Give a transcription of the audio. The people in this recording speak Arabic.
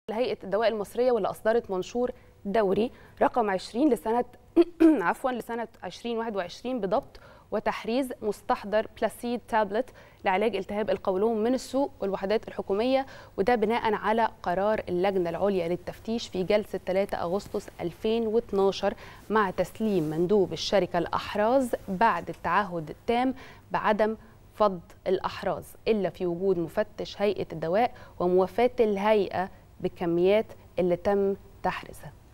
هيئة الدواء المصرية واللي أصدرت منشور دوري رقم 20 لسنة لسنة 2021 بضبط وتحريز مستحضر بلاسيد تابلت لعلاج التهاب القولون من السوق والوحدات الحكومية، وده بناء على قرار اللجنة العليا للتفتيش في جلسة 3 أغسطس 2012 مع تسليم مندوب الشركة الأحراز بعد التعهد التام بعدم فض الأحراز إلا في وجود مفتش هيئة الدواء وموافاة الهيئة بالكميات اللي تم تحريزها.